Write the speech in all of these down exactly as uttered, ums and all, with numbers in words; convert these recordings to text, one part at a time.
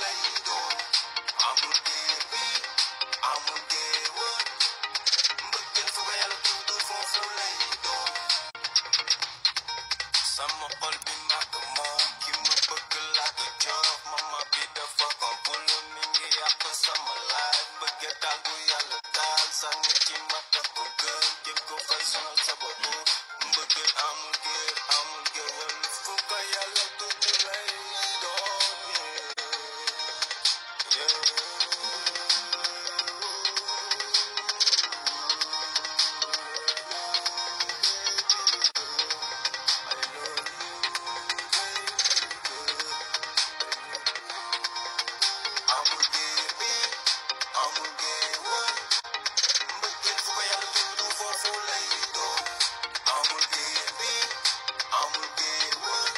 lay doon amul dee bi amul dee woon mbëggeel fu ko yàlla tudd foofu lay doon sama xol bi mag moom ki ma bëgg laa ko jox mama bi dafa kompulu mi ngi yàq sama life bëggee taal bu yàlla taal sànni ci ma tax ko gën jëm ko fay sonal sa bopp mbëggeel amul géer amul géwël fu ko yàlla tudd lay doon yeah amul géer bi amul géwël mbëggeel fu ko yàlla tudd foofu lay doon amul géer bi amul géwël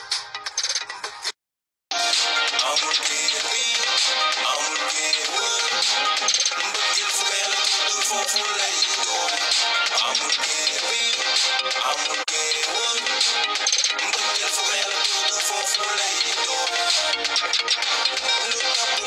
amul géer bi amul géwël mbëggeel fu ko yàlla tudd foofu lay doon amul géer bi amul géwël mbëggeel fu ko yàlla tudd foofu lay doon lu tax